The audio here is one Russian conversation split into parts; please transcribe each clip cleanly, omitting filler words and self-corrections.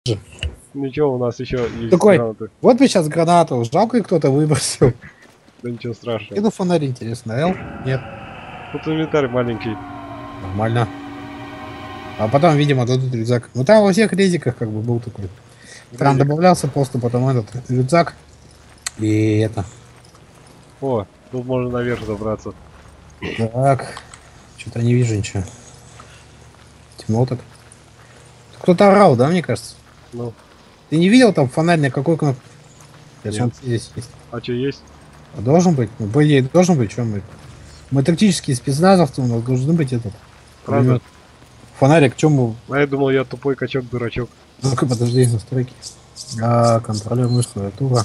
Ничего, у нас еще есть такой, гранаты. вот бы сейчас гранату, жалко, кто-то выбросил. Да ничего страшного. Иду фонарь, интересно, Эл? Нет. Тут инвентарь маленький. Нормально. А потом, видимо, дадут рюкзак. Ну там во всех резиках как бы был такой. Там добавлялся просто потом этот рюкзак. И это. О, тут можно наверх забраться. Так. Что-то не вижу ничего. Темно так. Кто-то орал, да, мне кажется? Ну. Ты не видел там фонарь на какой кнопке? Нет. Здесь есть. А что есть? А должен быть? Ну, по идее, должен быть, что мы. Мы тактические спецназовцы, у нас должны быть этот. Правда? Фонарик, чем мы. А я думал, я тупой качок-дурачок. Ну-ка, подожди, настройки. Контролер мышь, клавиатура.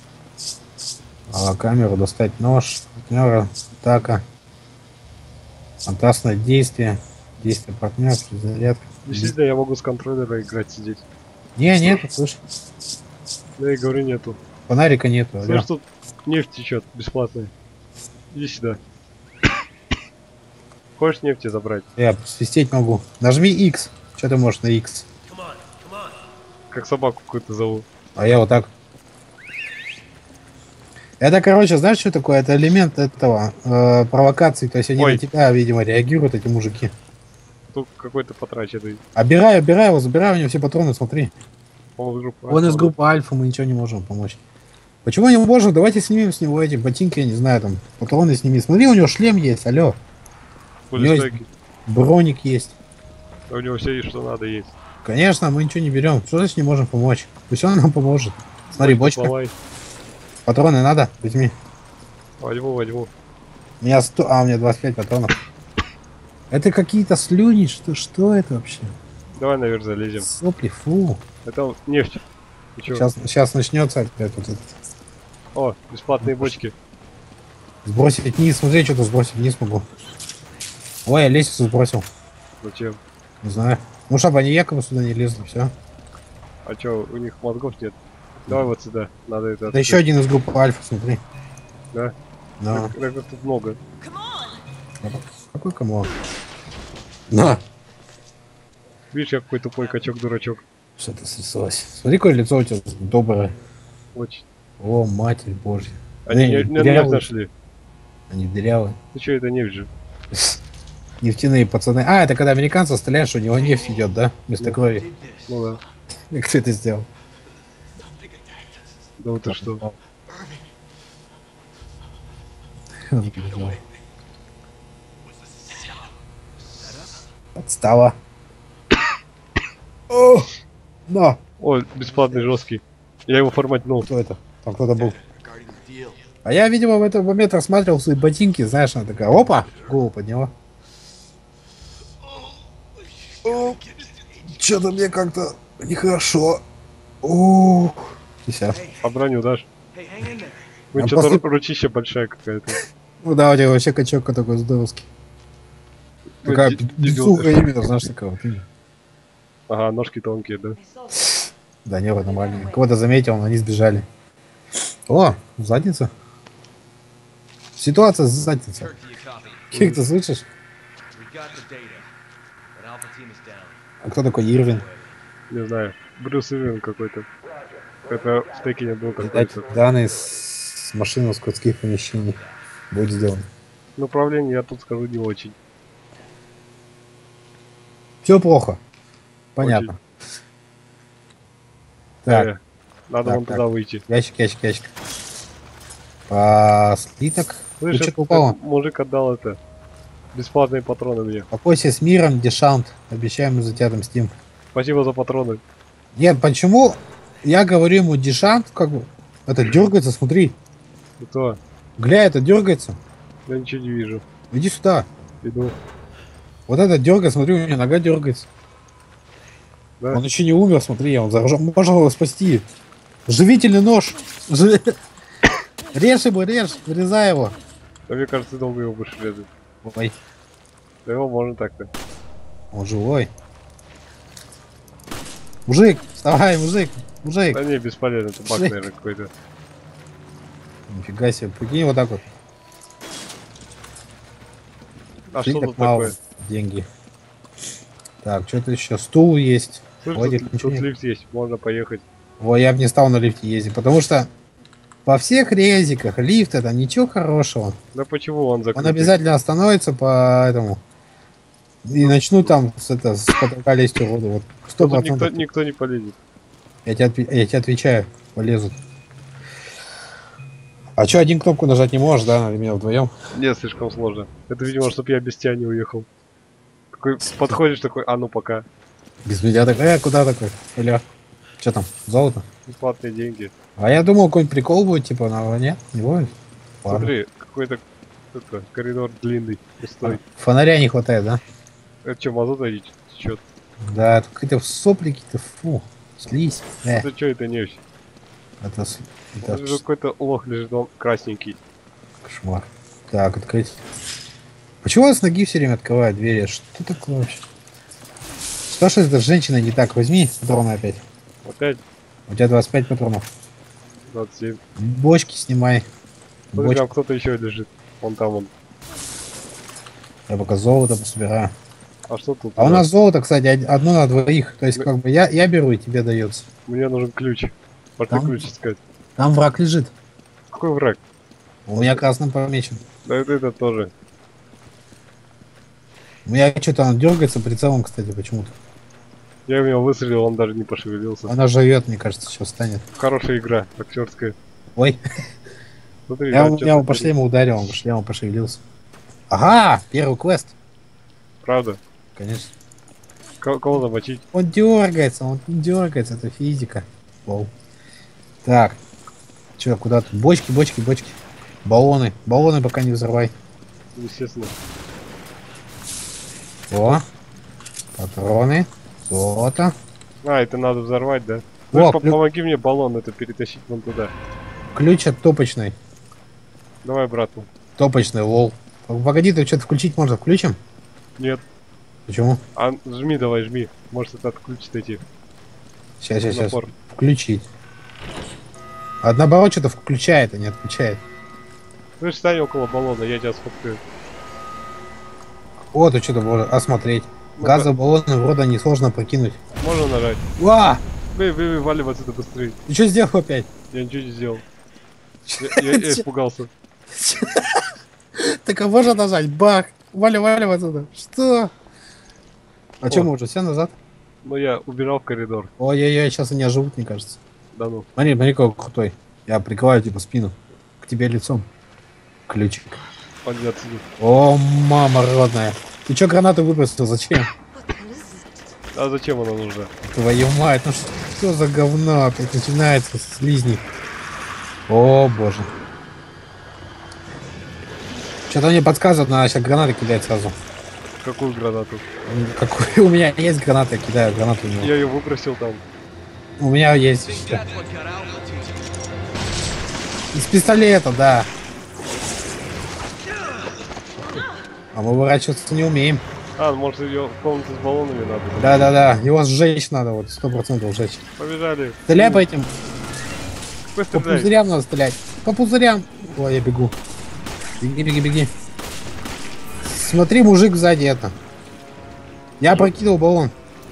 Камеру, достать нож, партнера, атака. Опасное действие. Действие партнера, зарядка. Действительно, я могу с контроллера играть, сидеть. Не, нету, слышь. Да я говорю, нету. Фонарика нету. Слышь, тут нефть течет бесплатная. Иди сюда. Хочешь нефти забрать? Я свистеть могу. Нажми X. Что ты можешь на X? Как собаку какую-то зову. А я вот так. Это, короче, знаешь, что такое? Это элемент этого провокации. То есть они на тебя, видимо, реагируют, эти мужики. Тут какой-то потраченный. Обирай его, забирай у него все патроны, смотри. Он из группы Альфа, мы ничего не можем помочь. Почему не можем? Давайте снимем с него эти ботинки, я не знаю, там, патроны сними. Смотри, у него шлем есть, алло. У него есть броник есть. А у него все есть, что надо есть. Конечно, мы ничего не берем. Что значит не можем помочь? Пусть он нам поможет. Смотри, бочка. Сломай. Патроны надо? Возьми. Возьму. У меня 100, у меня 25 патронов. Это какие-то слюни, что это вообще? Давай наверх залезем. Сопли, фу. Это нефть. Сейчас начнется опять вот это. О, бесплатные бочки. Сбросить вниз, смотри, что-то сбросить вниз могу. Ой, я лестницу сбросил. Зачем? Не знаю. Ну, чтобы они якобы сюда не лезли, все. А чё, у них мозгов нет? Давай вот сюда, надо это... Да еще один из группы Альфа, смотри. Да? Да. Так тут много. Какой камон? На! Видишь, я какой тупой качок-дурачок. Что-то срисовалось. Смотри, какое лицо у тебя доброе. Очень. О, Матерь Божья. Они нефть нашли. Они дырявые. Ты чё, это нефть же? Нефтяные пацаны. А, это когда американцы стреляют, что у него нефть идет, да? Вместо крови. Ну да. Кто это сделал? Да вот ты что? Подстава. О! На! О, бесплатный жесткий. Я его форматнул. Кто это? Там кто-то был. А я, видимо, в этот момент рассматривал свои ботинки, знаешь, она такая, опа, голову подняла. Что-то мне как-то нехорошо. А броню дашь? Вы что-то ручища большая какая-то. Ну да, у тебя вообще качок такой здоровский. Такая бицуха именно, знаешь, такая. Ага, ножки тонкие, да? Да не, нормально. Кого-то заметил, но они сбежали. О, задница. Ситуация с задницей. Кик, ты слышишь? А кто такой Ирвин? Не знаю. Брюс Ирвин какой-то. Это в Текине был какой-то. Данные с машины складских помещений. Будет сделан. Направление я тут скажу не очень. Все плохо. Понятно. Очень. Так. Надо вон туда выйти. Ящик. Слиток. Слышь, мужик отдал это. Бесплатные патроны мне. Покойся с миром, Дешант. Обещаем, мы за тебя отомстим. Спасибо за патроны. Нет, почему я говорю ему Дешант, как бы. Это дергается, смотри. Кто? Гля, это дергается. Я ничего не вижу. Иди сюда. Иду. Вот это дергает, смотри, у меня нога дергается. Да? Он еще не умер, смотри, он заражен. Можно его спасти. Живительный нож. Режь его, вырезай его. Да, мне кажется, долго его будешь резать. Ой. Да его можно так-то. Он живой. Мужик, вставай, мужик. Да не, бесполезно, это баг, наверное, какой-то. Нифига себе, прикинь, вот так вот. А что тут такое? Деньги. Так, что-то еще. Стул есть. Слышь, тут лифт есть, можно поехать. Ой, я бы не стал на лифте ездить, потому что во всех резиках лифт это ничего хорошего. Да почему он закрыт? Он обязательно остановится по этому. И начну там с потолка лезть уроду. Вот 100%. Никто не полезет. Я тебе отвечаю, полезут. А что, один кнопку нажать не можешь, да? Или меня вдвоем? Нет, слишком сложно. Это, видимо, чтобы я без тебя не уехал. Такой, подходишь такой, а ну пока. Без меня такой, куда такой? Или что там, золото? Бесплатные деньги. А я думал, какой-нибудь прикол будет, типа, но нет, не будет. Смотри, какой-то коридор длинный, пустой. Фонаря не хватает, да? Это что, мазута течет? Да, тут какие-то сопли, какие-то, фу, слизь. Это что, это нефть? Это какой-то лох лежит, он красненький. Кошмар. Так, открыть. Почему я с ноги все время открываю двери? Что такое вообще? Что ж это с женщиной не так? Возьми патроны опять. Опять? У тебя 25 патронов. 27. Бочки снимай. Смотри, там кто-то еще лежит. Вон там он. Я пока золото пособираю. А что тут? А у нас золото, кстати, одно на двоих. То есть, как бы я беру и тебе дается. Мне нужен ключ. Пошли ключ искать. Там враг лежит. Какой враг? У меня красным помечен. Да это тоже. У меня что-то он дергается прицелом, кстати, почему-то. Я в него выстрелил, он даже не пошевелился. Она живет, мне кажется, сейчас станет. Хорошая игра, актерская. Ой. Смотри, я его по шлему ударил, он по шлему пошевелился. Ага, первый квест. Правда? Конечно. Кого замочить? Он дергается, это физика. Воу. Так. Че, куда тут? Бочки. Баллоны пока не взрывай. Естественно. О, патроны, золото. А, это надо взорвать, да? О, помоги мне баллон это перетащить вон туда. Ключ от топочной. Давай, брату. Топочный, лол. Погоди, ты что-то включить можно? Включим? Нет. Почему? А жми, давай, жми. Может это отключит эти. Сейчас. Включить. А наоборот, что-то включает, а не отключает. Ну встань около баллона, я тебя сфоткаю. О, ты что-то можно осмотреть. Газовые баллоны вроде несложно прокинуть. Можно нажать? Ва! Валим отсюда быстрее. Ты что сделал опять? Я ничего не сделал. Я испугался. Так а можно нажать? Бах! Валим отсюда. Что? А что, мы уже все назад? Ну я убежал в коридор. Ой-ой-ой, сейчас они оживут, мне кажется. Да ну. Смотри, какой крутой. Я прикрываю типа спину. К тебе лицом. Ключик. Пойди отсюда. О, мама родная. Ты чё гранату выбросил? Зачем? А зачем она нужна? Твою мать, ну что за говно опять начинается, слизни. О боже. Что-то мне подсказывает, надо сейчас гранаты кидать сразу. Какую гранату? Какую? У меня есть граната, я кидаю гранату. Я ее выбросил там. У меня есть. Из пистолета, да. А мы выворачиваться не умеем. А, может ее в комнату с баллонами надо? Да. Его сжечь надо, вот 100% сжечь. Побежали. Стреляй по этим. По пузырям надо стрелять. По пузырям. Ой, я бегу. Беги. Смотри, мужик сзади это. Я прокинул баллон.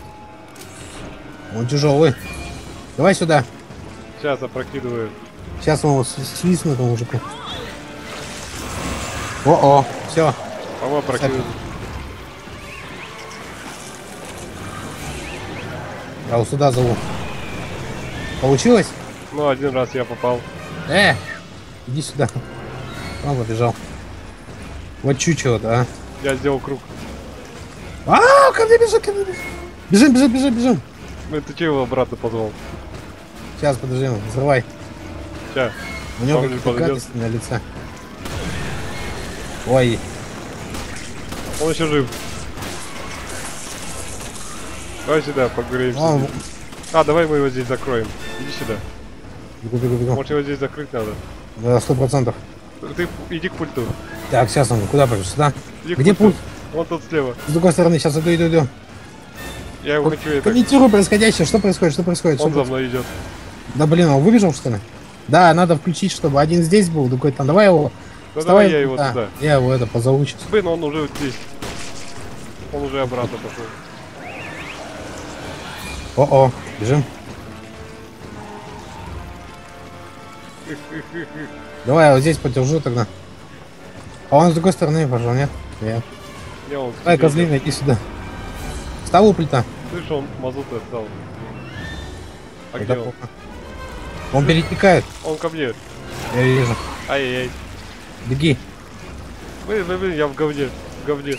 Он тяжелый. Давай сюда. Сейчас опрокидываю. Сейчас он свистнет этому мужику. О, все. Мама опрокидывает. Я его сюда зову. Получилось? Ну, один раз я попал. Иди сюда. Он побежал. Вот чучело-то, а. Я сделал круг. Ко мне бежит. Бежим. Ну, ты че его обратно позвал? Сейчас, подожди, взрывай. Сейчас. У него какие-то гадости на лице. Ой. Он еще жив. Давай сюда, поговорим. Давай мы его здесь закроем. Иди сюда. Бегу. Может его здесь закрыть надо? Да, 100%. Ты иди к пульту. Так, сейчас он куда пойдешь? Сюда? Иди где пульт? Вон тут слева. С другой стороны, сейчас иду. Я его хочу это... Комментирую происходящее. Что происходит? Он за мной идет. Да блин, он выбежал что ли? Да, надо включить, чтобы один здесь был, другой там. Давай его. Да давай я его туда. Я его это позову сейчас. Блин, он уже вот здесь. Он уже обратно пошел. О-о, бежим. Давай, я вот здесь подержу тогда. А он с другой стороны пошел, нет? Нет. Давай, козлина, иди сюда. Встал у плита. Слышь, он мазуты отдал. А Это где он? плохо. Он перетекает. Он ко мне. Я вижу. Ай-яй-яй. Беги. Блин, я в говне. В говне.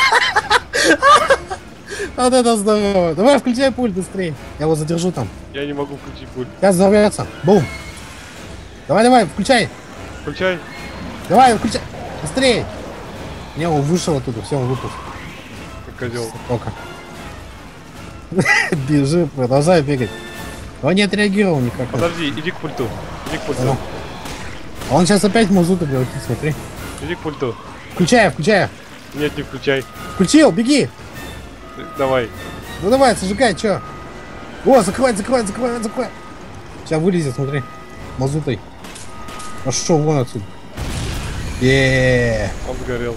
Вот это здорово. Давай, включай пульт быстрее. Я его задержу там. Я не могу включить пульт. Сейчас взорвется. Бум. Давай, включай. Включай. Давай, включай. Быстрее. Не, он вышел оттуда. Все, он выпал. Козел. Только. Бежи, продолжай бегать. Он не отреагировал никак. Подожди, иди к пульту. Иди к пульту. Он сейчас опять мазут превратит, смотри. Иди к пульту. Включай. Нет, не включай. Включил, беги. Давай. Ну давай, зажигай, чё? О, закрывай. Сейчас вылезет, смотри. Мазутой. Пошел вон отсюда. Он сгорел.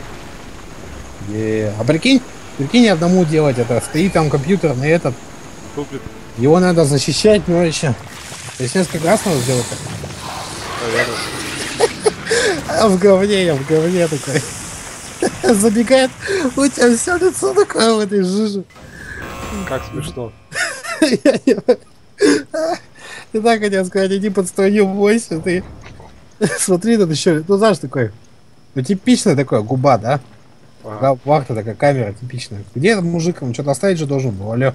А прикинь одному делать это. Стоит там компьютер на этот. Тупит. Его надо защищать, но еще. То есть несколько раз надо сделать так. Наверное. Я в говне такой. Забегает, у тебя все лицо такое в этой жиже. Как смешно. Ты так хотел сказать, иди под струю бойся, ты. Смотри, тут еще, ну знаешь, такой, ну типичная такая губа, да? Ага. Вахта такая, камера типичная. Где этот мужик? Он что-то оставить же должен был, алё.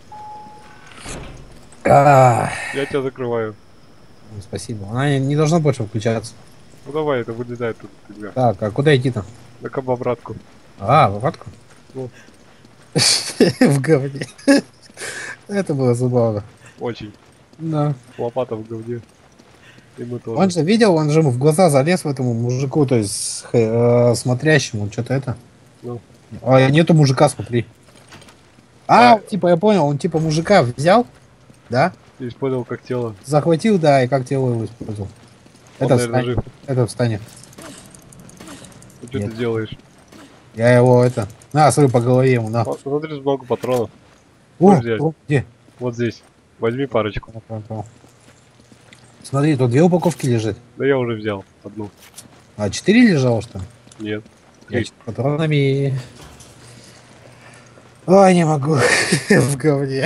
Я тебя закрываю. Спасибо. Она не должна больше включаться. Ну давай, это вылезает тут тебя. Так, а куда идти-то? Так об обратку. В обратку? Ну. В говне. Это было забавно. Очень. Да. Лопата в говне. И мы тоже. Он же видел, он же в глаза залез в этому мужику, то есть смотрящему, что-то это. Ну. А нету мужика, смотри. Типа я понял, он типа мужика взял, да? И использовал как тело. Захватил, да, и как тело его использовал. Он, наверное, жив. Это встанет. Что ты делаешь? Я его это. Смотри по голове ему, на. Смотри, много патронов. Где? Вот здесь. Возьми парочку. Смотри, тут 2 упаковки лежит. Да я уже взял одну. 4 лежало, что ли? Нет. Я патронами. Ой, не могу. В говне.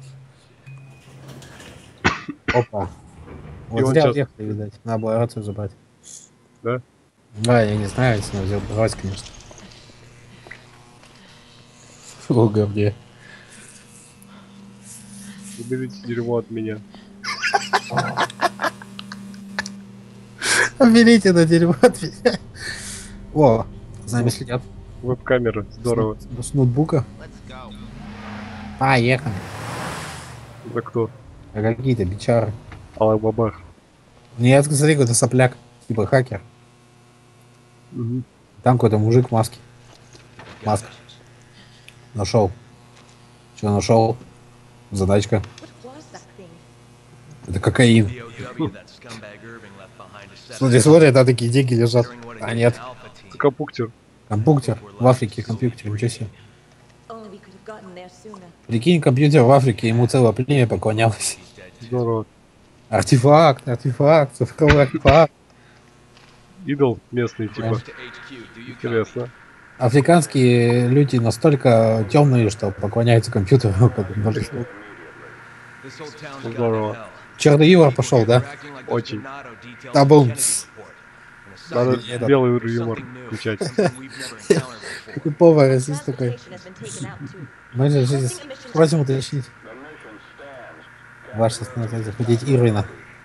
Опа. Вот зря уехали, видать. Надо было рацию забрать. Да? Да, я не знаю, если надо взял брать, конечно. О, говне. Уберите дерьмо от меня. Уберите это дерьмо от меня. О, за нами следят. Веб-камера, здорово. С ноутбука. Поехали. Это кто? Какие-то бичары. Аллах бабах. Нет, смотри, какой-то сопляк. Типа хакер. Угу. Там какой-то мужик в маске. Маска. Нашел. Что нашел? Задачка. Это кокаин. Смотри, там такие деньги лежат. А нет. Компьютер. Компьютер. В Африке компьютер. Ничего себе. Прикинь, компьютер в Африке, ему целое племя поклонялось. Здорово. Артефакт, цифровой артефакт. Идол местный, типа. Интересно. Африканские люди настолько темные, что поклоняются компьютеру. Здорово. Черный юмор пошел, да? Очень. Табум. Надо белый юмор включать. Такой повар, расист такой. Мы же здесь просим уточнить. Ваш остановитель заходить Ирвина.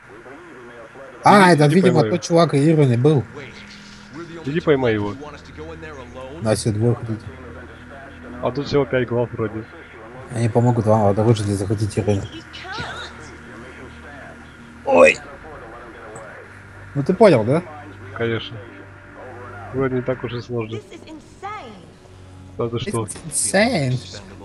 Это, видимо, тот чувак и Ирвин был. Иди поймай его. На все 2 ходить. А тут всего 5 глав вроде. Они помогут вам, а лучше здесь заходить Ирвина. Ой! Ну ты понял, да? Конечно. Вроде не так уж и сложно. Это что? Insane.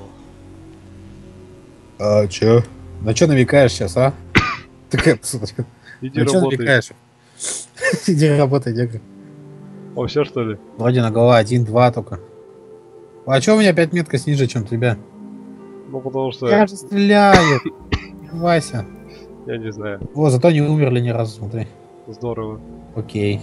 Чё? На чё намекаешь сейчас, а? Такая, смотри. Иди на чё намекаешь? Иди работай, дядя. О, все что ли? Вроде на голова 1-2 только. А чё у меня 5 метка ниже, чем у тебя? Ну потому что... Я же стреляю! Вася. Я не знаю. О, зато не умерли ни разу, смотри. Здорово. Окей.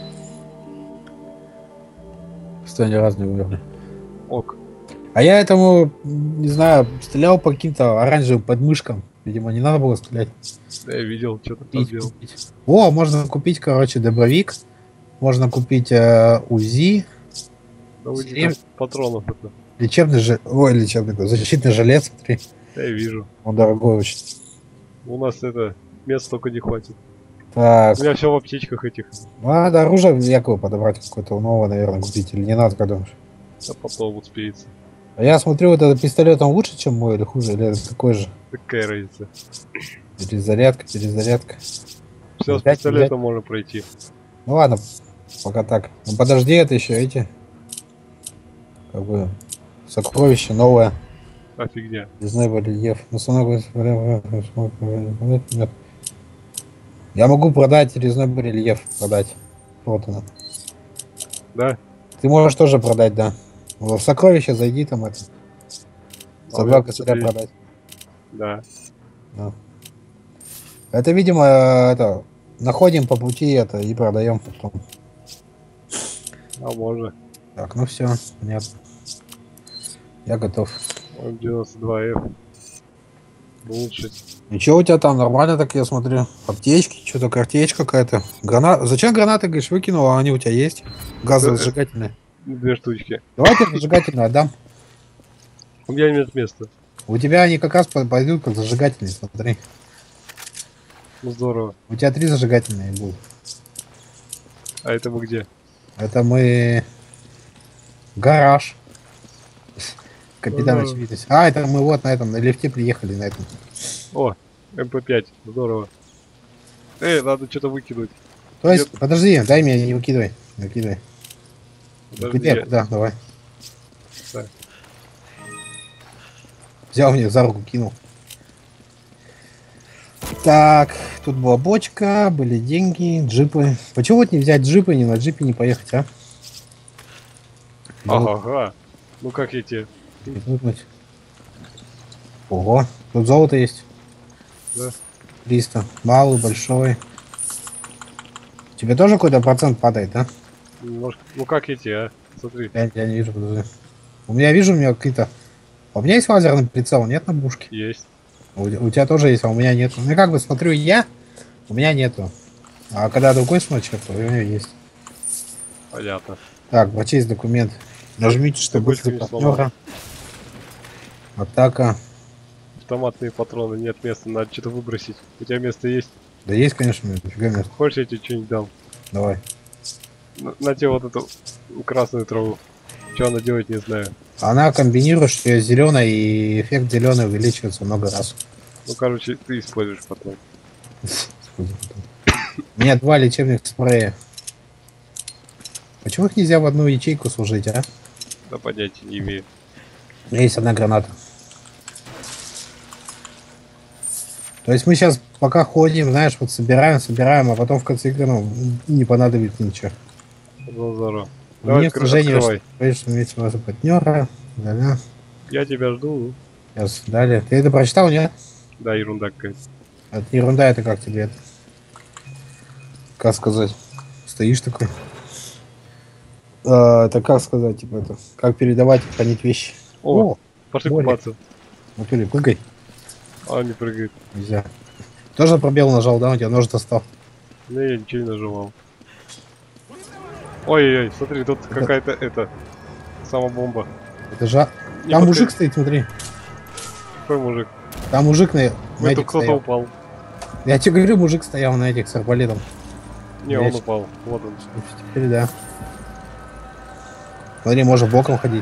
Что, ни разу не умерли. Ок. А я этому, не знаю, стрелял по каким-то оранжевым подмышкам. Видимо, не надо было стрелять. Я видел, что ты там делал. О, можно купить, короче, дробовик. Можно купить УЗИ. Да у тебя патронов это. Лечебный ой, лечебный, защитный жилет, смотри. Я вижу. Он дорогой очень. У нас это места только не хватит. Так. У меня все в аптечках этих. Надо оружие якобы подобрать какое-то новое, наверное, купить. Или не надо, как думаешь? А потом успеется. А я смотрю, вот этот пистолет, он лучше, чем мой, или хуже, или это такой же? Какая разница? Перезарядка, перезарядка. Все, с пистолетом можно пройти. Ну ладно, пока так. Ну подожди, это еще эти. Как бы сокровище новое. А фигня. Не знаю, рельеф. Я могу продать резной барельеф. Продать. Вот оно. Да? Ты можешь тоже продать, да. В сокровище зайди там это. За 2 косаря продать. Да. Да. Это, видимо, это находим по пути это и продаем потом. А можно. Так, ну все, понятно. Я готов. 92F. Улучшить. И что у тебя там нормально, так я смотрю? Аптечки, что-то картечь какая-то. Гранат. Зачем гранаты, говоришь, выкинул, а они у тебя есть? Газозажигательные. 2 штучки. Давай ты зажигательные отдам. У меня нет места. У тебя они как раз пойдут как зажигательные, смотри. Ну здорово. У тебя 3 зажигательные будут. А это мы где? Это мы... Гараж. Капитан очевидность. А, это мы вот на этом, на лифте приехали, на этом. О, МП5, здорово. Надо что-то выкинуть. То есть, подожди, дай мне, не выкидывай. Выкидывай. Где? Да, давай. Так. Взял мне за руку, кинул. Так, тут была бочка, были деньги, джипы. Почему вот не взять джипы, не на джипе не поехать, а? Ага. Ну как я тебе? Ого, тут золото есть. Да. 300. Малый, большой. Тебе тоже какой-то процент падает, да? Немножко. Ну как эти, а? Смотри. Я не вижу, подожди. У меня какие-то... У меня есть лазерный прицел, нет на бушке? Есть. У тебя тоже есть, а у меня нет. Ну как бы смотрю я, у меня нету. А когда другой смотрит, то у него есть. Понятно. Так, прочесть документ. Нажмите, чтобы быть партнера. Атака. Автоматные патроны, нет места, надо что-то выбросить. У тебя место есть? Да есть, конечно, дофига места. Хочешь, я тебе что-нибудь дам? Давай. На тебе вот эту красную траву. Что она делает, не знаю. Она комбинирует, что ее зеленая, и эффект зеленый увеличивается много раз. Ну, короче, ты используешь потом. У меня 2 лечебных спрея. Почему их нельзя в одну ячейку служить, а? Да понятия не имею. У меня есть 1 граната. То есть мы сейчас пока ходим, знаешь, вот собираем, а потом в конце игры не понадобится ничего. Здорово. Мне, к сожалению, иметь вашего партнера. Да-да. Я тебя жду. Сейчас, далее. Ты это прочитал, нет? Да, ерунда какая-то. Это ерунда, это как тебе это? Как сказать? Стоишь такой. Это как сказать, типа это? Как передавать и хранить вещи? О, пошли купаться. Ну, прыгай. А, не прыгает. Нельзя. Тоже пробел нажал, да? У тебя нож достал. Да я ничего не нажимал. Ой-ой-ой, смотри, тут какая-то это самобомба. Это же... Там мужик стоит, смотри. Какой мужик? Там мужик на этих кто-то упал. Я тебе говорю, мужик стоял на этих с арбалетом. Не, он упал. Вот он. Теперь да. Смотри, можно боком ходить.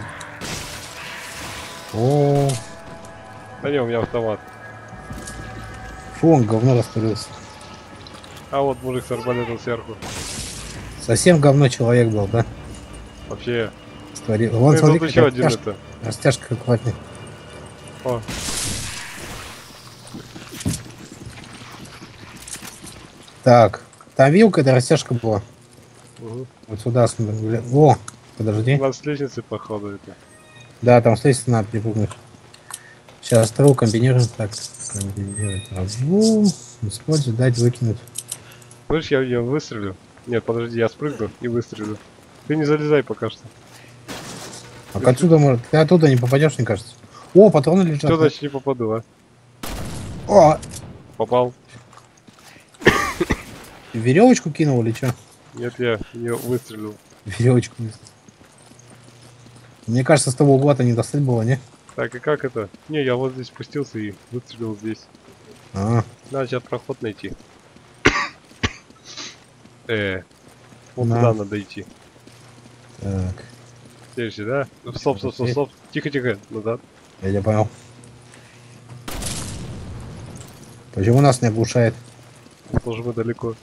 О. Да не, у меня автомат. Фу, он говно распылился. А вот мужик с арбалетом сверху. Совсем говно человек был, да? Вообще. Вон, смотри, тут еще один это. Растяжка аккуратней. О. Так, там вилка, это растяжка была. Угу. Вот сюда смотри. О, подожди. У нас с лестницы, походу, это. Да, там с лестницы надо припугнуть. Сейчас тру комбинируем. Так, комбинировать траву. Использовать, дать, выкинуть. Слышь, я выстрелю. Нет, подожди, я спрыгну и выстрелю. Ты не залезай пока что. А отсюда может. Ты оттуда не попадешь, мне кажется. О, патроны лежат. Что значит не попаду, а? О! Попал. Веревочку кинул или что? Нет, я ее выстрелил. Веревочку. Мне кажется, с того угла-то не достать было, не? Так, и как это? Не, я вот здесь спустился и выстрелил здесь. А, Надо сейчас проход найти. Вот На. туда надо идти. так. Следующий, да? Стоп. Тихо. Назад. Я тебя понял. Почему нас не оглушает? Тоже мы далеко.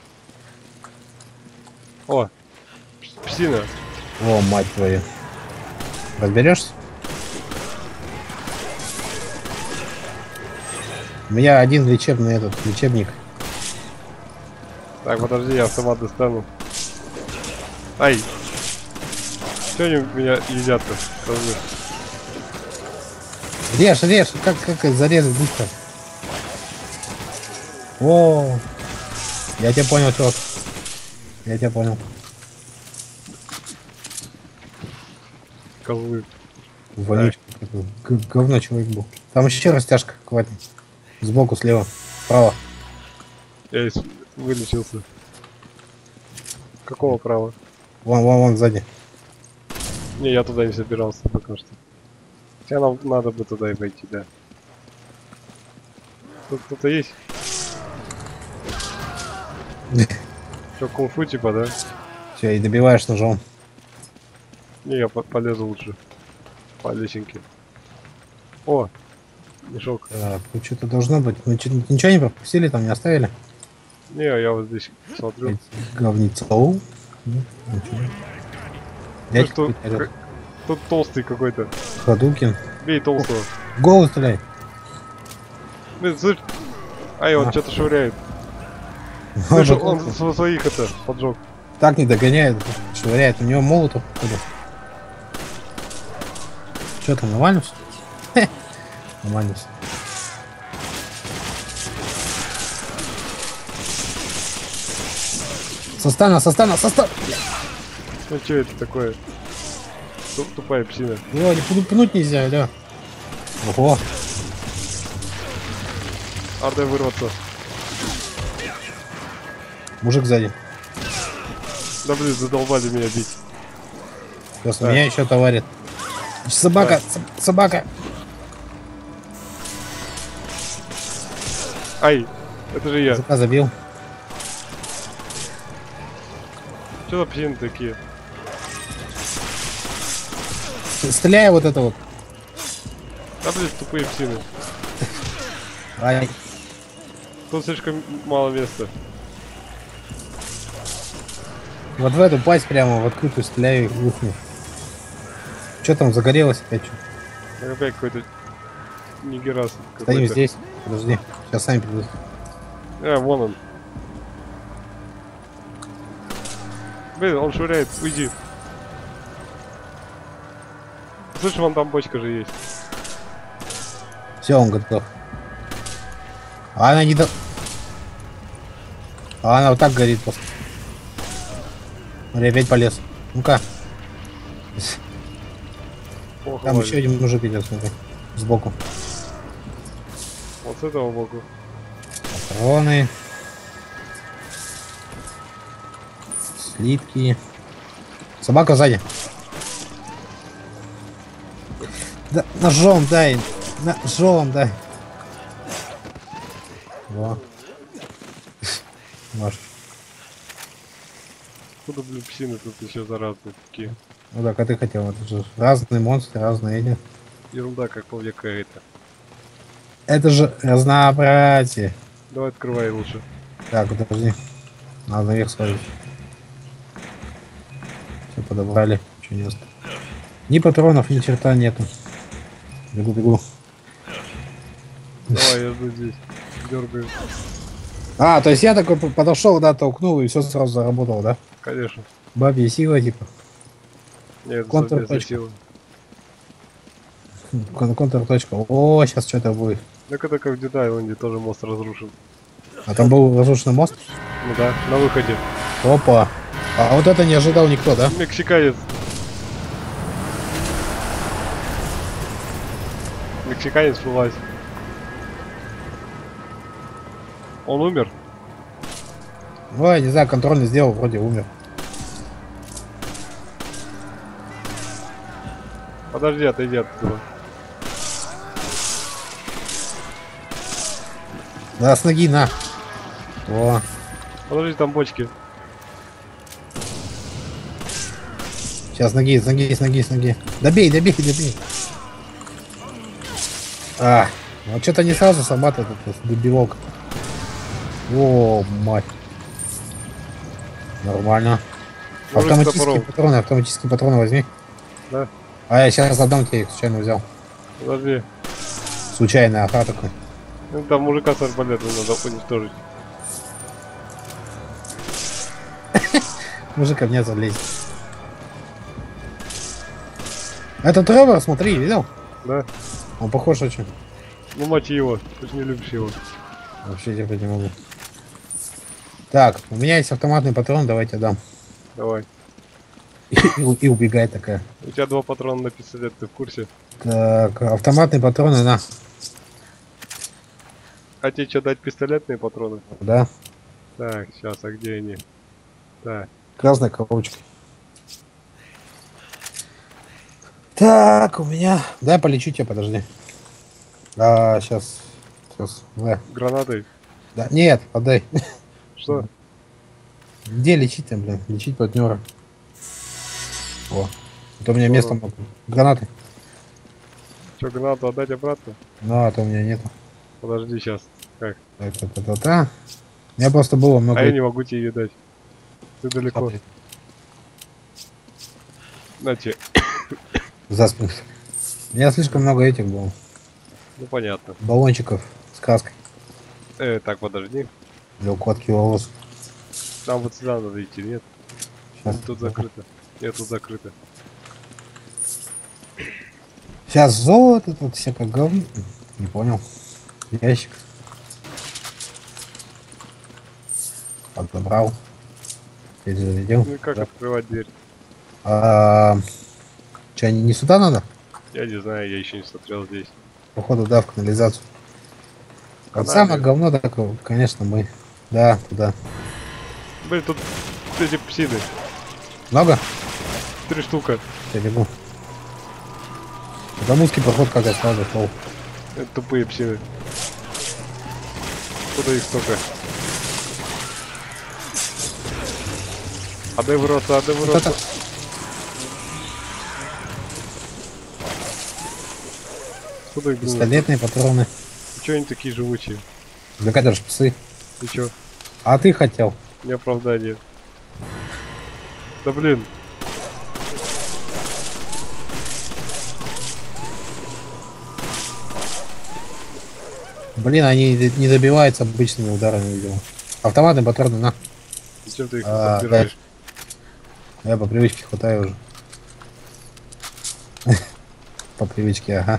О! Псина. О, мать твою. Разберешься? У меня один лечебный лечебник. Так, подожди, я автомат достану. Ай! Что они меня едят-то? Скажи. Режь, как зарезать быстро? О, я тебя понял, чувак. Я тебя понял. Козлы. Вонючий говно человек был. Там еще растяжка хватит. Сбоку, слева, справа. Я вылечился. Какого права? Вон сзади. Не, я туда не собирался пока что. Хотя нам надо бы туда и войти, да. Тут кто-то есть? Что, кунг-фу типа, да? Все, и добиваешь ножом. Не, я полезу лучше. По лесенке. О! Мешок. Так, ну что-то должно быть. Мы ничего не пропустили, там не оставили? Не, я вот здесь смотрю. Говнецо. Ну что, тут толстый какой-то. Ходукин. Бей толстого. Голову стреляй. Блин, слышь? Ай, он что-то швыряет. Он Слышь, же он своих это поджег. так не догоняет, швыряет. У него молотов. Что там, нормально все? Нормально все. Состав! Ну что это такое? Тупая псина. Его не пнуть нельзя, да. Ого. Ардай вырваться. Мужик сзади. Да блин, задолбали меня бить. Сейчас меня еще товарит. Собака, собака. Ай, это же я. Мужика забил. Что за псины такие? Стреляй вот это вот. Да блин, тупые псины. Ай. Тут слишком мало места. Вот в эту пасть прямо в открытую стреляю и ухну. Что там загорелось опять? Ну, опять какой-то нигерас. Стоим здесь. Подожди. Сейчас сами придут. Вон он. Блин, он швыряет. Уйди. Слышь, вон там бочка же есть. Все, он готов. А она не до... А она вот так горит просто. Смотри, опять полез. Ну-ка. Ох, Там ладно. еще один мужик идет, смотри. Сбоку. Вот с этого боку. Патроны. Слитки. Собака сзади. Да, ножом дай. Ножом дай. Во. Маш. Куда, блин, псины тут еще заразные такие. Ну так, а ты хотел. Это же разные монстры, разные эти. Ерунда, как повека это. Это же разнообразие. Давай открывай лучше. Так, подожди. Надо наверх сходить. Все подобрали. Что не осталось. Ни патронов, ни черта нету. Бегу. Давай, я жду здесь. Дергаю. А, то есть я такой подошел, да, толкнул, и все сразу заработало, да? Конечно. Бабья сила, типа. Нет, Контрточка. сила. Контр-точка. О, сейчас что-то будет. Так это как в Dead Island тоже мост разрушен. А там был разрушенный мост? Ну да, на выходе. Опа. А вот это не ожидал никто, да? Мексиканец. Мексиканец вылазит. Он умер? Ой, не знаю, контрольный сделал, вроде умер. Подожди, отойди оттуда. Да, с ноги, на. О. Подожди, там бочки. Сейчас с ноги. Добей. А, вот что-то не сразу сама-то этот дебилок. О, мать. Нормально. Автоматические патроны возьми. Да. А я сейчас отдам тебе их, случайно взял. Подожди. Случайно, ага, такой. Ну, там мужика с арбалетом надо уничтожить. Мужик ко мне залезет. Это Тревор, смотри, видел? Да. Он похож очень. Ну мать его, ты же не любишь его. Вообще терпеть не могу. Так, у меня есть автоматный патрон, давайте дам. Давай. И убегает такая. У тебя 2 патрона на пистолет, ты в курсе? Так, автоматные патроны, на. А тебе что, дать пистолетные патроны? Да. Так, сейчас, а где они? Так. Красная коробочка. Так, у меня... Дай полечу тебя, подожди. Сейчас. Да. Гранатой? Да. Нет, отдай. Что? Где лечить-то, блин? Лечить партнера. О. Это у меня место много. Гранаты. Что, гранату отдать обратно? Ну, а то у меня нету. Подожди сейчас. Как? Та-та-та-та. У меня просто было много... А я не могу тебе ее дать. Ты далеко. На тебе. За спину. У меня слишком много этих было. Ну понятно. Баллончиков с краской. Так, подожди. Для укладки волос. Там вот сюда надо идти, нет? Сейчас. Тут закрыто. Нет, тут закрыто. Сейчас золото, тут всякое говно. Не понял. Ящик. Подобрал. Перезарядил. Ну и как да. открывать дверь? Че, не сюда надо? Я не знаю, я еще не смотрел здесь. Походу, да, в канализацию. Вот самое говно такое, конечно, мы. Да, туда. Блин, тут эти псины. Много? 3 штука. Я бегу. Это узкий проход, как я сразу шел. Это тупые псины. Куда их столько? Отдай в рот, отдай в рот. Куда их было? Пистолетные патроны. Чё они такие живучие? Да это же псы. И чё? А ты хотел? Не оправдание. Да блин. Блин, они не добиваются обычными ударами, видимо. Автоматные патроны, на. Зачем ты их подбираешь? Я по привычке хватаю уже. По привычке, ага.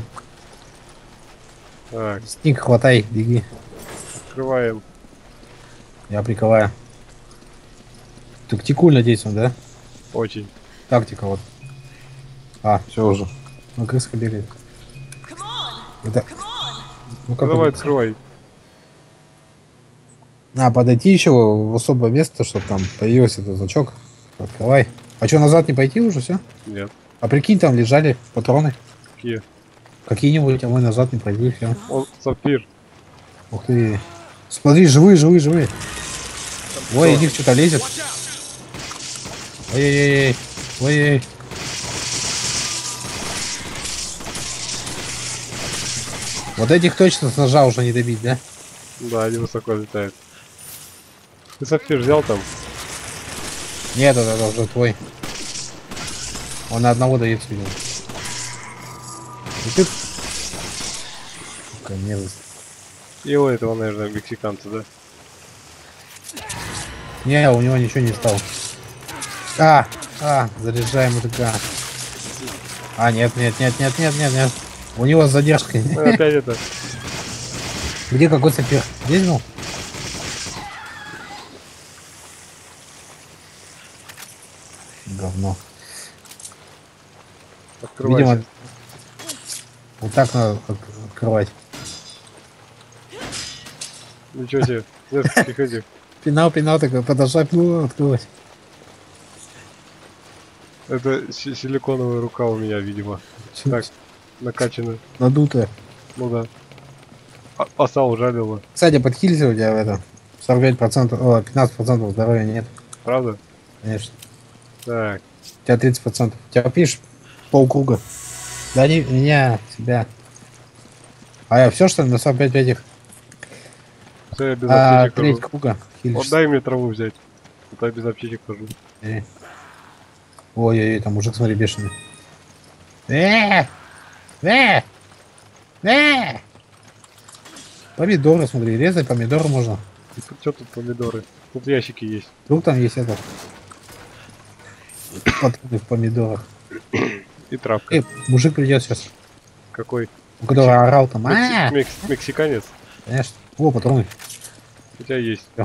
Так. Стик, хватай, беги. Открываем. Я приковаю. Тактикульно действуем, да? Очень. Тактика вот. Все уже. Ну, крыска бегает. Это... Ну, как давай, это? открывай. Подойти еще в особое место, чтобы там появился этот значок. Открывай. А что, назад не пойти уже, все? Нет. А прикинь, там лежали патроны. Какие? Какие-нибудь, а мы назад не пойди, все. Он сапфир. Ух ты. Смотри, живые. Ой, из них что-то лезет. Ой-ой-ой. Ой-ой. Вот этих точно с ножа уже не добить, да? Да, они высоко летают. Ты сапфир взял там? Нет, это уже твой. Он на одного дает, видимо. И ты... Сука, мерзость. И у этого, наверное, мексиканца, да? Не, у него ничего не стало. Заряжаем МТК. Нет. У него с задержкой. Опять это. Где какой сапер? Здесь был? Говно. Открывайся. Видимо, вот так надо открывать. Ничего себе. Нет, приходи. Пинал, такой, подошапнул, открылась. Это силиконовая рука у меня, видимо. Так, накачанная. Надутая. Ну да. Оса ужалила. Кстати, подхилься у тебя в этом. 45%, о, 15% здоровья нет. Правда? Конечно. Так. У тебя 30%. У тебя пишешь полкруга. Да не меня, тебя. А я все что ли на 45 этих? Все, я без аптечек треть хожу. круга. Вот дай мне траву взять. Вот я без аптечек хожу. Ой-ой-ой, там мужик, смотри, бешеный. Э! Помидоры, смотри, резать помидоры можно. Что тут помидоры? Тут ящики есть. Вдруг там есть это. Патроны в помидорах. И травка. Мужик придет сейчас. Какой? У которого орал там. Мексиканец? Конечно. О, патроны. У тебя есть. Всё.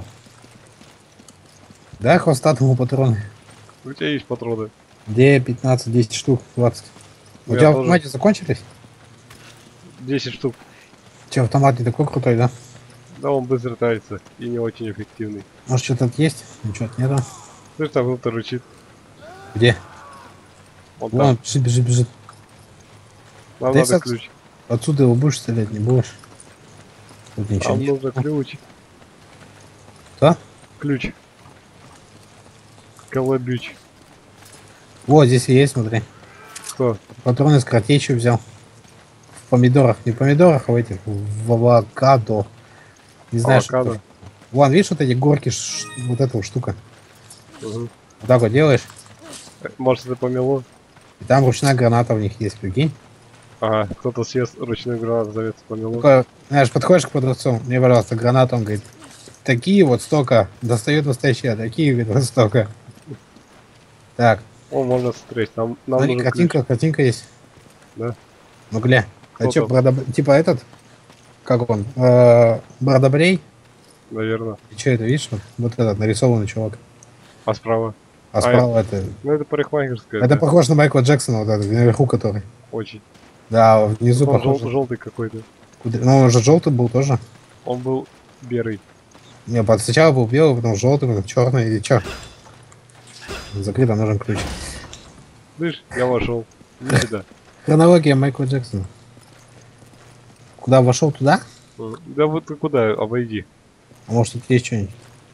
Дай хвостатому патроны. У тебя есть патроны. Где 15, 10 штук, 20. У тебя автоматы закончились? 10 штук. Че, автомат не такой крутой, да? Да, он быстро тратится и не очень эффективный. Может, что-то есть? Ничего нету. Слышь, там кто-то рычит. Где? Он Вон, там. бежит. Нам Да надо ключ. Отсюда его будешь стрелять, не будешь? Тут ничего Нам нет. нужно ключ. Что? Ключ. Колобюч. Вот, здесь и есть, смотри. Кто? Патроны с картечью взял. В помидорах. Не в помидорах, а в этих. В авокадо. Не знаю, авокадо. что. Вон, видишь, вот эти горки, вот эта вот штука. Угу. Вот так вот делаешь. Может, это помело? И там ручная граната у них есть, прикинь. Ага, кто-то съест ручной гранат, зовется помело. Только, знаешь, подходишь к продавцу, мне, пожалуйста, гранату, он говорит, такие вот столько, достает настоящие, а такие, говорит, вот столько. Так. О, можно смотреть, нам Смотри, картинка есть. Да? Ну, гля. А что, типа этот? Как он? Бродобрей? Наверное. И что это, видишь? Вот этот нарисованный чувак. А справа? А справа это... Ну, это парикмахерская. Это похож на Майкла Джексона, вот этот, наверху который. Очень. Да, внизу он похож. Желтый какой-то. Ну, он же желтый был тоже. Он был белый. Не, сначала был белый, потом желтый, потом черный, или что? Закрыто, нужен ключ. Слышь, я вошел. Иди сюда. Хронология Майкла Джексона. Куда вошел, туда? Да вот ты куда, обойди. А может тут есть что-нибудь?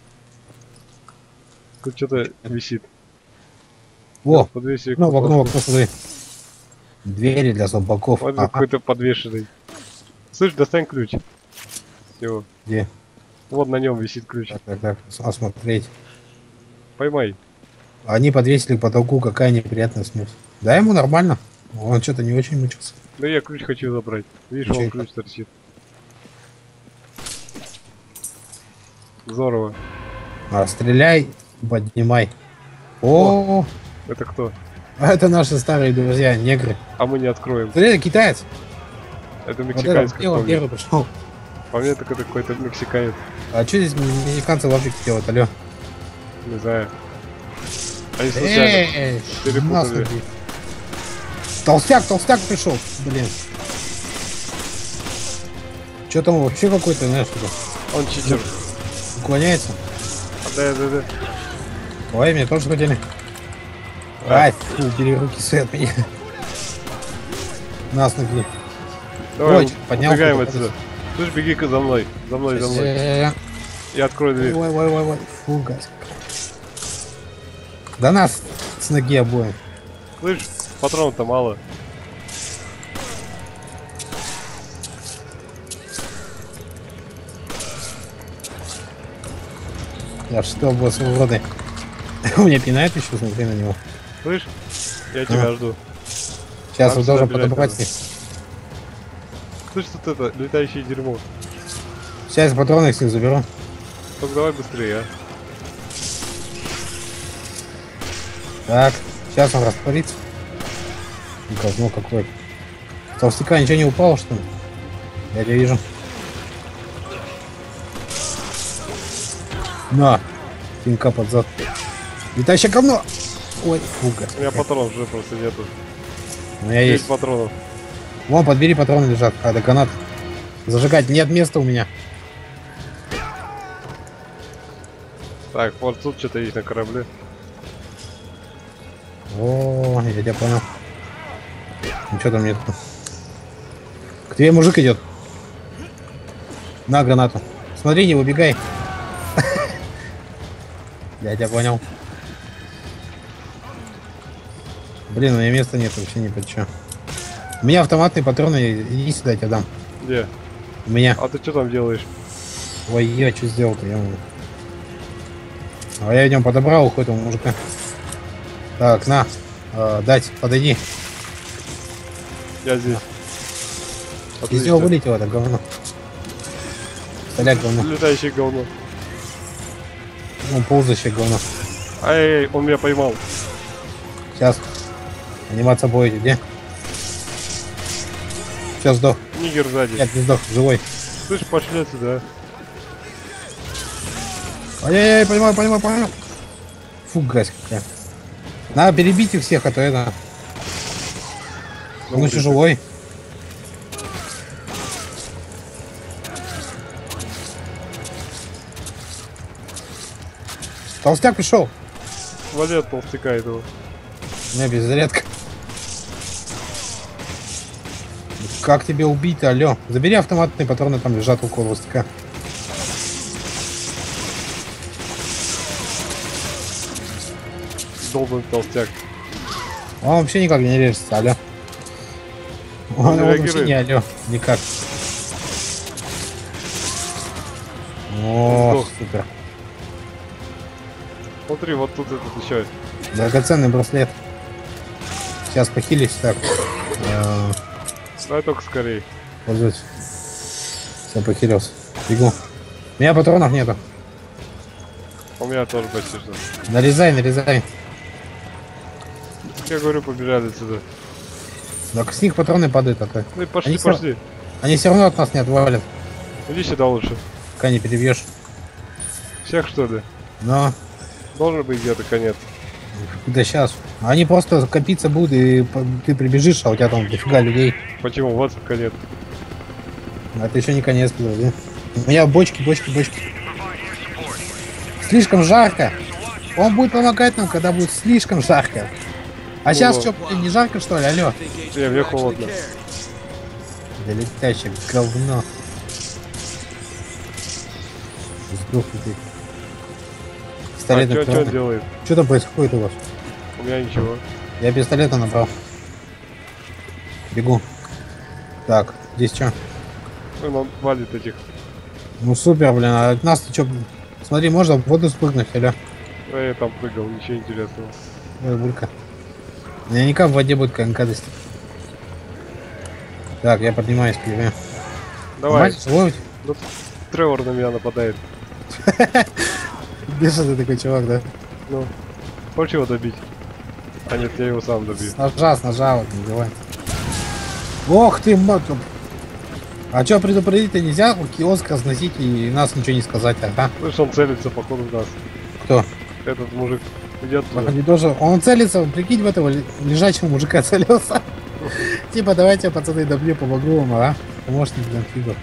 Тут что-то висит. Во! Подвесили. Ну, в окно, смотри. Двери для слабаков. Вот какой-то подвешенный. Слышь, достань ключ. Всего. Где? Вот на нем висит ключ. Так, осмотреть. Поймай. Они подвесили к потолку, какая неприятная смерть. Да, ему нормально. Он что-то не очень мучился. Да я ключ хочу забрать. Видишь, он ключ торчит. Здорово. Стреляй, поднимай. О, это кто? Это наши старые друзья, негры. А мы не откроем. Смотри, это китаец. Это мексиканец. Вот первый пришел. По мне так это какой-то мексиканец. А что здесь мексиканцы в Африке делают, алё? Не знаю. Они случайно перепутали. Толстяк пришел, блин. Что там вообще какой-то, знаешь, он читер. Уклоняется. Да. Ой, мне тоже хотели. Ай, фу, убери руки от меня. Нас ноги. Давай, поднял. Убегаем отсюда. Слышь, беги-ка за мной. За мной. Я открою дверь. Ой. Фу, газ. До нас с ноги обоим. Слышь, патронов-то мало. Да что, босс, уроды. У меня пинает еще, смотри на него. Слышь, я тебя жду. Сейчас вы должен подобрать их. Слышь, тут это, летающее дерьмо. Сейчас патроны их с них заберу. Только давай быстрее, а. Так, сейчас он растворится. Говно какое. толстяка ничего не упало, что ли? Я тебя вижу. На! Пинка под зад. Летающее говно! Ой, фуга. У меня патронов уже просто нету. У меня есть патронов. Вон, подбери, патроны лежат. А, да гранат. Зажигать нет места у меня. Так, вот тут что-то есть на корабле. О, я тебя понял. Ну что там нет? К тебе мужик идет. На гранату. Смотри, не выбегай. Я тебя понял. Блин, у меня места нет вообще ни под чё. У меня автоматные патроны, иди сюда, я тебе дам. Где? У меня. А ты что там делаешь? Ой, я что сделал-то, я могу. А я идем подобрал у этого мужика. Так, на. Дать, подойди. Я здесь. Из него вылетело это говно. Стреляй говно. Летающее говно. Он ползающее говно. Ай, он меня поймал. Сейчас. Анимация боя, где? Сейчас сдох. Нигер сзади. Нет, не сдох, живой. Слышь, пошли отсюда. Ай-яй-яй, понимаю. Фу, грязь какая. Надо перебить их всех, а то это... Он еще живой. Толстяк пришел. Вали от толстяка этого. У меня беззарядка. Как тебе убить-то, алё? Забери автоматные патроны, там лежат около толстяка. Долбанный толстяк. Он вообще никак не режется, алё. Он вообще не алё, никак. О, супер. Смотри, вот тут этот еще. Драгоценный браслет. Сейчас похились, так. Давай только скорей. Пользуюсь. Все, похилился. Бегу. У меня патронов нету. У меня тоже почти что. Нарезай. Я говорю, побежали отсюда. Так с них патроны падают, а то. Ну и пошли. Они все равно от нас не отвалят. Иди сюда лучше. Пока не перебьешь. Всех что ли? Но. Должен быть где-то конец. Да сейчас. Они просто копиться будут, и ты прибежишь, а у тебя там дофига людей. Почему? Вот конец. Это еще не конец, да? У меня бочки. Слишком жарко. Он будет помогать нам, когда будет слишком жарко. А сейчас что, не жарко, что ли? Алло. Мне холодно. Да летящее говно. Сдохни ты. Что он делает? Что там происходит у вас? У меня ничего. Я пистолета набрал. Бегу. Так, здесь что? Он валит этих. Ну супер, блин, а от нас-то что? Смотри, можно в воду спрыгнуть, алё. Я там прыгал, ничего интересного. Ой, булька. Наверняка в воде будет какая-нибудь гадость. Так, я поднимаюсь к тебе. Давай. Ловить? Ну, Тревор на меня нападает. Бешеный такой чувак, да? Ну, хочешь его добить? А нет, я его сам добью. С ножа, вот, не давай. Ох ты, матом. А что, предупредить-то нельзя? Киоск разносить и нас ничего не сказать, а? Слышь, он целится, походу, в нас. Кто? Этот мужик идет туда. Он целится, прикинь, в этого лежачего мужика целился. Типа, давайте, пацаны, добью, помогу вам, а? Помощник для фигов.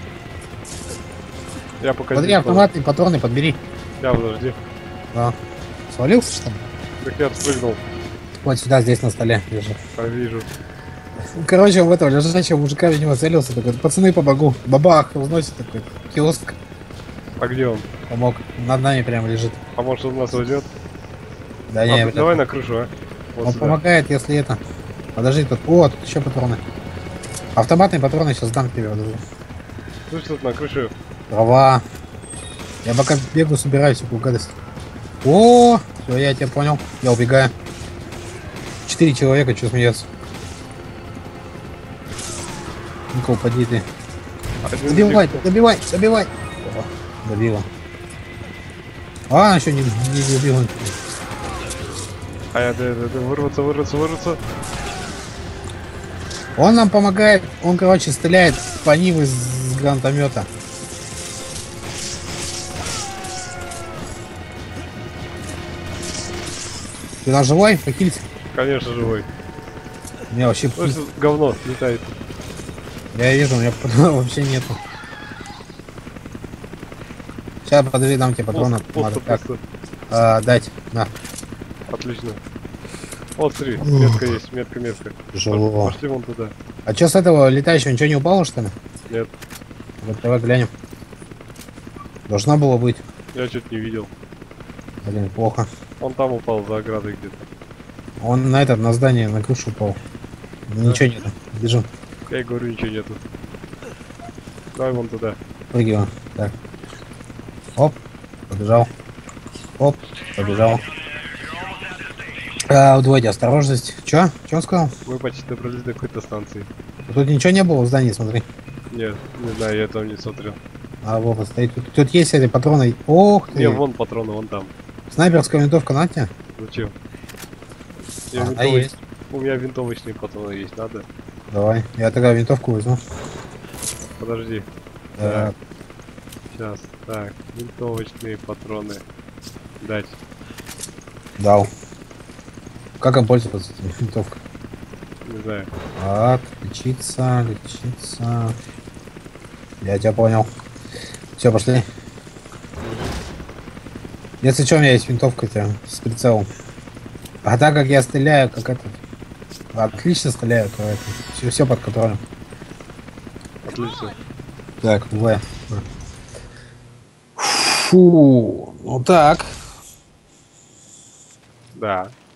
Я пока. Смотри, автоматные патроны подбери. Я, подожди. Да. Свалился, что ли? Так я спрыгнул. Вот сюда, здесь на столе лежит. Вижу. Короче, в этого лежачего мужика, видимо, целился. Такой, пацаны, помогу. Бабах, взносит такой киоск. А где он? Помог. Над нами прямо лежит. А может он нас возьмет? Да не, давай на крышу, а? Вот он сюда помогает, если это. Подожди, тут. О, тут еще патроны. Автоматные патроны сейчас дам тебе. Слышь, тут на крыше. Трава. Я пока бегу, собираю всякую гадость. О, все, я тебя понял. Я убегаю. 4 человека, что смеется? Никол, поди ты. Добивай. О, добила. А, она еще не добила. А я вырваться. Он нам помогает, он, короче, стреляет по ним из гранатомета. Ты там живой? Похились? Конечно, живой. У меня вообще... Слушай, говно летает. Я вижу, у меня патронов вообще нету. Сейчас, подожди, дам тебе патроны. Дать, на. Отлично. Вот, смотри, метка есть, метка. Тяжело. Пошли вон туда. А что с этого летающего, ничего не упало, что ли? Нет. Вот давай глянем. Должно было быть. Я что-то не видел. Блин, плохо. Он там упал за оградой где-то. Он на на здание, на крышу упал. Да? Ничего нету. Бежим. Я и говорю, ничего нету. Давай вон туда. Прыгиваем. Так. Оп. Побежал. Оп. Побежал. Удвойте осторожность. Чё? Чё он сказал? Мы почти добрались до какой-то станции. Тут ничего не было в здании, смотри. Нет, не знаю, я там не смотрел. А вот стоит. Тут есть эти патроны. Ох ты. Не, вон патроны, вон там. Снайперская винтовка на тебе? Зачем? Есть. У меня винтовочные патроны есть, надо? Давай. Я тогда винтовку возьму. Подожди. Так. Сейчас. Так, винтовочные патроны. Дать. Дал. Как им пользоваться этим винтовкой? Не знаю. Так, лечиться. Я тебя понял. Все, пошли. Если что, у меня есть винтовка с прицелом. А так как я стреляю, как этот. Отлично стреляю, то это. Все под контролем. Отлично. Так, В. Фу, ну так. Да.